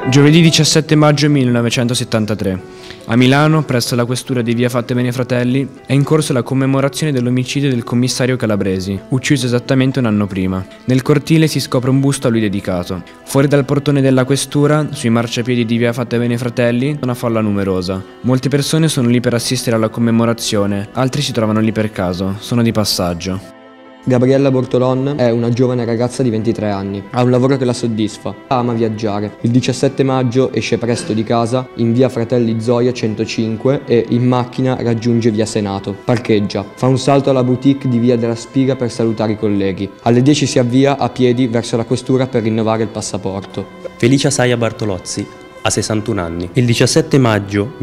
Giovedì 17 maggio 1973. A Milano, presso la questura di via Fattebene Fratelli, è in corso la commemorazione dell'omicidio del commissario Calabresi, ucciso esattamente un anno prima. Nel cortile si scopre un busto a lui dedicato. Fuori dal portone della questura, sui marciapiedi di via Fattebene Fratelli, una folla numerosa. Molte persone sono lì per assistere alla commemorazione, altri si trovano lì per caso, sono di passaggio. Gabriella Bortolon è una giovane ragazza di 23 anni, ha un lavoro che la soddisfa, ama viaggiare. Il 17 maggio esce presto di casa in via Fratelli Zoia 105 e in macchina raggiunge via Senato, parcheggia, fa un salto alla boutique di via della Spiga per salutare i colleghi. Alle 10 si avvia a piedi verso la questura per rinnovare il passaporto. Felicia Saia Bartolozzi ha 61 anni. Il 17 maggio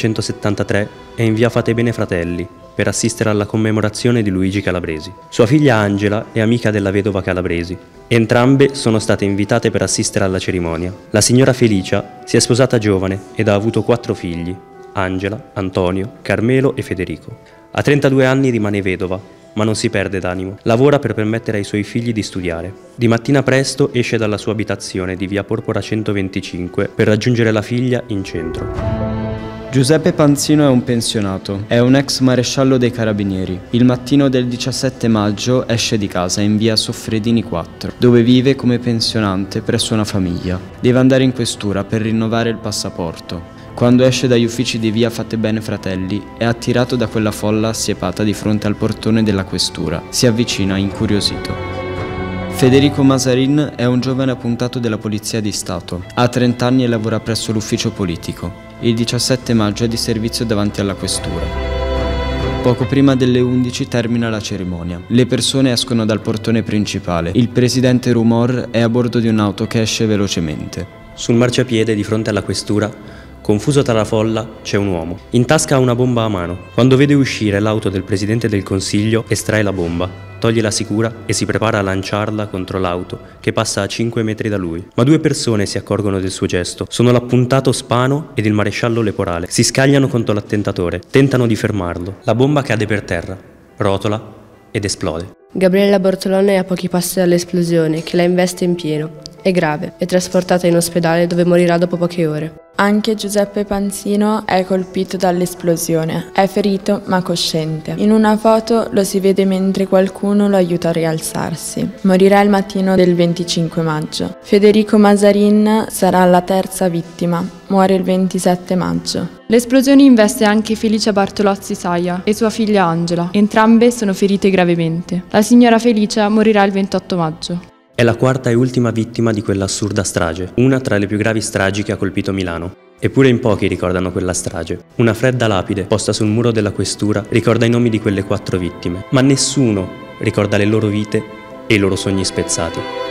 1973 è in via Fattebene Fratelli per assistere alla commemorazione di Luigi Calabresi. Sua figlia Angela è amica della vedova Calabresi. Entrambe sono state invitate per assistere alla cerimonia. La signora Felicia si è sposata giovane ed ha avuto 4 figli: Angela, Antonio, Carmelo e Federico. A 32 anni rimane vedova, ma non si perde d'animo. Lavora per permettere ai suoi figli di studiare. Di mattina presto esce dalla sua abitazione di via Porpora 125 per raggiungere la figlia in centro. Giuseppe Panzino è un pensionato, è un ex maresciallo dei carabinieri. Il mattino del 17 maggio esce di casa in via Soffredini 4, dove vive come pensionante presso una famiglia. Deve andare in questura per rinnovare il passaporto. Quando esce dagli uffici di via Fattebene Fratelli è attirato da quella folla assiepata di fronte al portone della questura. Si avvicina incuriosito. Federico Mazarin è un giovane appuntato della Polizia di Stato. Ha 30 anni e lavora presso l'ufficio politico. Il 17 maggio è di servizio davanti alla questura. Poco prima delle 11 termina la cerimonia. Le persone escono dal portone principale. Il presidente Rumor è a bordo di un'auto che esce velocemente. Sul marciapiede di fronte alla questura, confuso tra la folla, c'è un uomo. In tasca ha una bomba a mano. Quando vede uscire l'auto del Presidente del Consiglio, estrae la bomba, toglie la sicura e si prepara a lanciarla contro l'auto, che passa a 5 metri da lui. Ma 2 persone si accorgono del suo gesto. Sono l'appuntato Spano ed il maresciallo Leporale. Si scagliano contro l'attentatore, tentano di fermarlo. La bomba cade per terra, rotola ed esplode. Gabriella Bortolone è a pochi passi dall'esplosione, che la investe in pieno. È grave, è trasportata in ospedale dove morirà dopo poche ore. Anche Giuseppe Panzino è colpito dall'esplosione, è ferito ma cosciente. In una foto lo si vede mentre qualcuno lo aiuta a rialzarsi. Morirà il mattino del 25 maggio. Federico Mazarin sarà la terza vittima, muore il 27 maggio. L'esplosione investe anche Felicia Bartolozzi Saia e sua figlia Angela. Entrambe sono ferite gravemente. La signora Felicia morirà il 28 maggio. È la quarta e ultima vittima di quella assurda strage, una tra le più gravi stragi che ha colpito Milano. Eppure in pochi ricordano quella strage. Una fredda lapide posta sul muro della questura ricorda i nomi di quelle 4 vittime, ma nessuno ricorda le loro vite e i loro sogni spezzati.